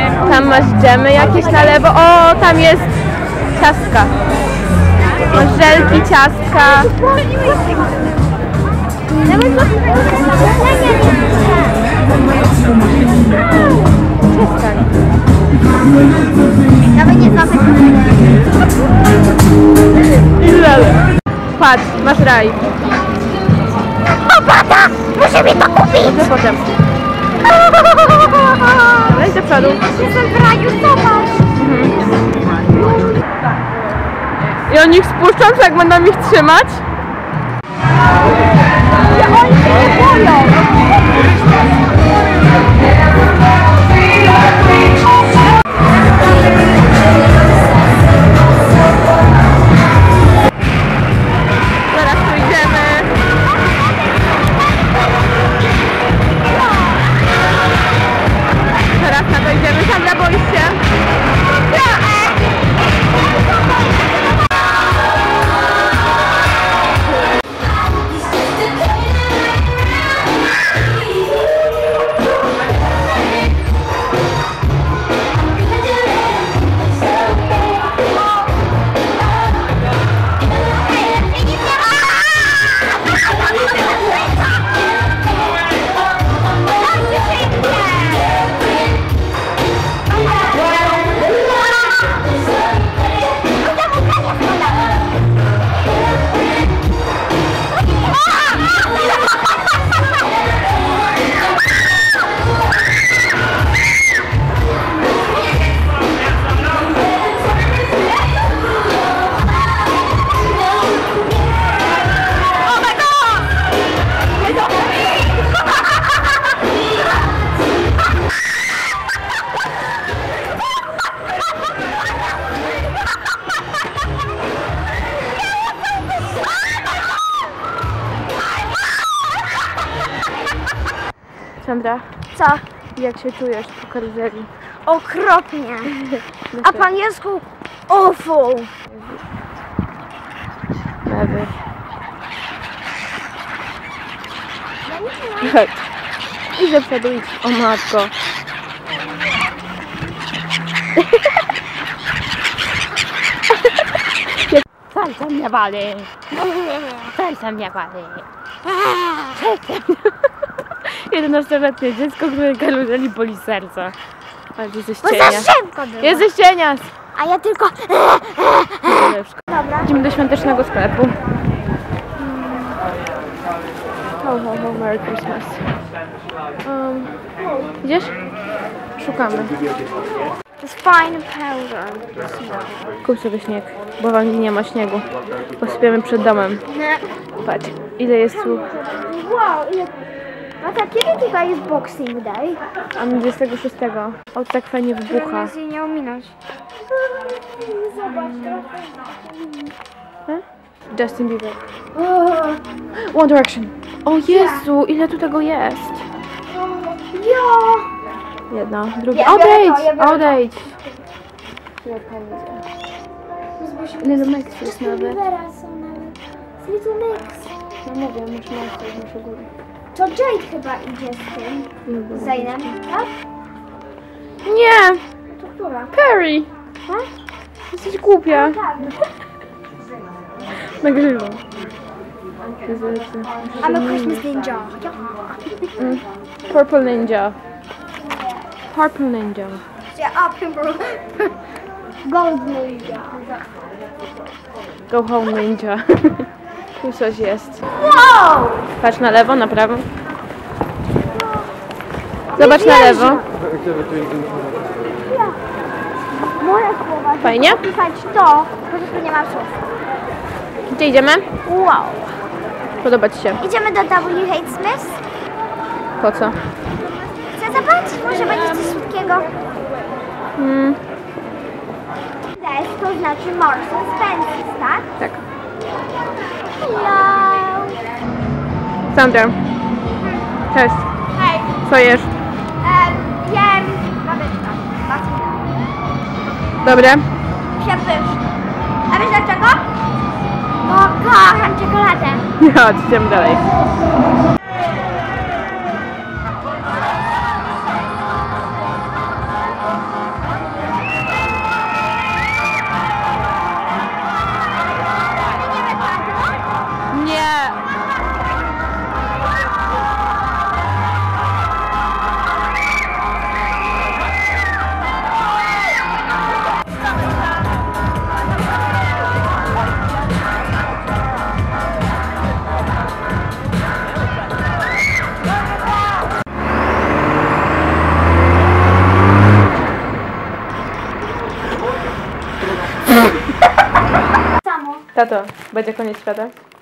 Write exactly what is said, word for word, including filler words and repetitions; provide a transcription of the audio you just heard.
Tam masz dżemy jakieś na lewo. O, tam jest ciastka. Masz żelki, ciastka. Nawet nie znam tego. Patrz, masz raj. O, bata! Muszę mi to kupić! Dobrze, potem. Weź do przodu. Jestem w raju, zobacz! Mhm. I oni ich spuszczą, to jak będą ich trzymać? Ja oni się nie boją! Zaraz tu idziemy. Teraz na to idziemy. Sandra, boisz się? Sandra, Co? jak się czujesz po karuzeli? Okropnie. A po angielsku awful. Lewy. Chodź. Idź do przodu, idź. O matko. Serce mnie wali. Serce mnie wali. jedenastoletnie dziecko, które karuzeli boli serca. Ale ty jesteś Bo cienia. za szybko było. Jesteś cienias. A ja tylko... Dobra. Idziemy do świątecznego sklepu. Ho, ho, ho, Merry Christmas. Um, idziesz? Szukamy. To jest fajny powder. Kup sobie śnieg, bo w Anglii nie ma śniegu. Posypiemy przed domem. Patrz, ile jest tu. Wow, ile... A tak, kiedy tutaj jest Boxing Day? A dwudziestego szóstego. O, tak fajnie wybucha. Żeby jej nie ominąć. Zobacz, Hmm? Justin Bieber. One Direction. O Jezu, ile tu tego jest. Jo! Jedno, drugie. Ja biorę to, Odejdź, ja biorę to. odejdź. Little Mix jest nowy. są nawet. Z Little Mix. No mówię, muszę na muszę górę. To Jade chyba idzie z tym. Zainem, tak? Nie! To która? Perry! Tak? Jesteś głupia. Tak. Nagrywam. I'm a Christmas ninja. Mm. Purple Ninja. Purple Ninja. Yeah, up Gold ninja. Go home Ninja. Tu coś jest. Wow! Patrz na lewo, na prawo. Zobacz na lewo. Moje słowa. Fajnie? Pisać to, po prostu nie ma słów. Gdzie idziemy? Wow. Podoba Ci się. Idziemy do W H Smith. Po co? Chcę zobaczyć, może będzie coś słodkiego. Mm, Des to znaczy Marks and Spencer, tak? tak. Hello. Sandra. Cześć. Hej. Co jesz? Um, jem babeczka. Babeczka. Dobre? Przepyszne. A wiesz dlaczego? Bo kocham czekoladę. Chodź, idziemy dalej. Tato, będzie koniec świata?